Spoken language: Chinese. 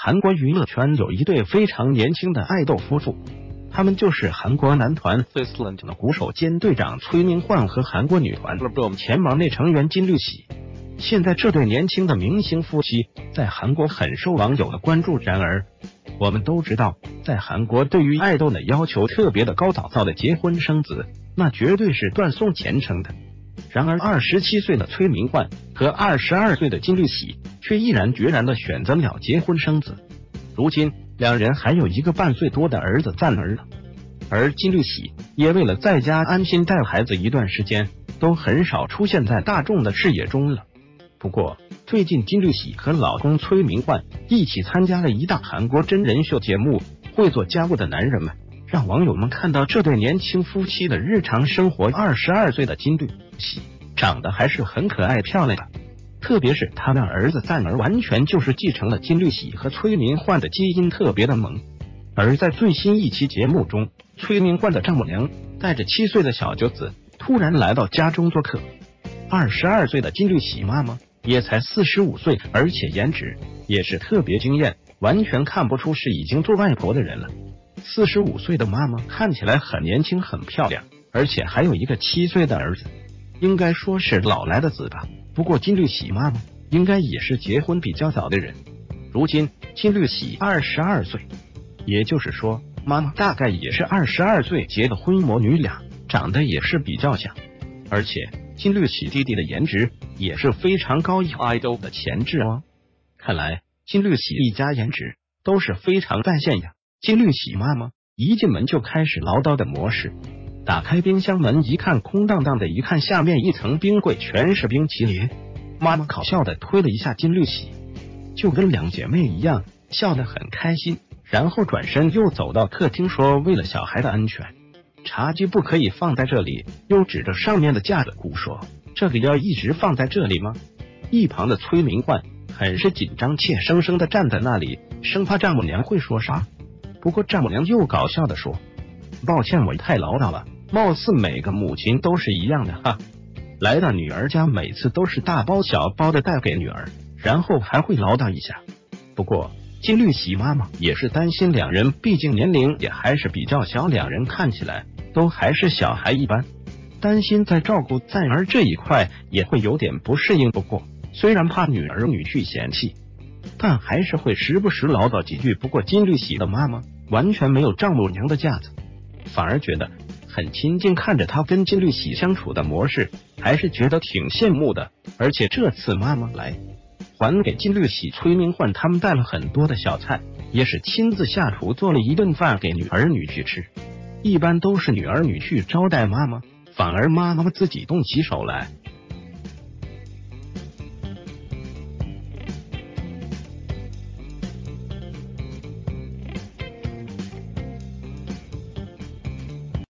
韩国娱乐圈有一对非常年轻的爱豆夫妇，他们就是韩国男团 FISTLAND 的鼓手兼队长崔明焕和韩国女团前忙内成员金律喜。现在这对年轻的明星夫妻在韩国很受网友的关注。然而，我们都知道，在韩国对于爱豆的要求特别的高，早早的结婚生子，那绝对是断送前程的。然而27岁的崔明焕和22岁的金律喜却毅然决然地选择了结婚生子。如今两人还有1个半岁多的儿子赞儿了，而金律喜也为了在家安心带孩子一段时间，都很少出现在大众的视野中了。不过最近金律喜和老公崔明焕一起参加了一档韩国真人秀节目《会做家务的男人们》，让网友们看到这对年轻夫妻的日常生活。22岁的金律喜长得还是很可爱漂亮的，特别是他的儿子赞儿完全就是继承了金律喜和崔明焕的基因，特别的萌。而在最新一期节目中，崔明焕的丈母娘带着7岁的小九子突然来到家中做客。22岁的金律喜妈妈也才45岁，而且颜值也是特别惊艳，完全看不出是已经做外婆的人了。45岁的妈妈看起来很年轻很漂亮，而且还有1个7岁的儿子，应该说是老来的子吧。不过金律喜妈妈应该也是结婚比较早的人。如今金律喜22岁，也就是说妈妈大概也是22岁结的婚，母女俩长得也是比较像。而且金律喜弟弟的颜值也是非常高，有爱豆的潜质哦。看来金律喜一家颜值都是非常在线呀。金律喜妈妈一进门就开始唠叨的模式，打开冰箱门一看空荡荡的，一看下面一层冰柜全是冰淇淋。妈妈搞笑的推了一下金律喜，就跟两姐妹一样笑得很开心，然后转身又走到客厅说，为了小孩的安全，茶几不可以放在这里，又指着上面的架子鼓说，这个要一直放在这里吗？一旁的崔明焕很是紧张，怯生生的站在那里，生怕丈母娘会说啥。不过丈母娘又搞笑的说，抱歉我太唠叨了，貌似每个母亲都是一样的哈。来到女儿家每次都是大包小包的带给女儿，然后还会唠叨一下。不过金律喜妈妈也是担心两人，毕竟年龄也还是比较小，两人看起来都还是小孩一般，担心在照顾赞儿这一块也会有点不适应。不过虽然怕女儿女婿嫌弃，但还是会时不时唠叨几句。不过金律喜的妈妈完全没有丈母娘的架子，反而觉得很亲近，看着她跟金律喜相处的模式，还是觉得挺羡慕的。而且这次妈妈来还给金律喜、崔明焕他们带了很多的小菜，也是亲自下厨做了一顿饭给女儿女婿吃。一般都是女儿女婿招待妈妈，反而妈妈自己动起手来，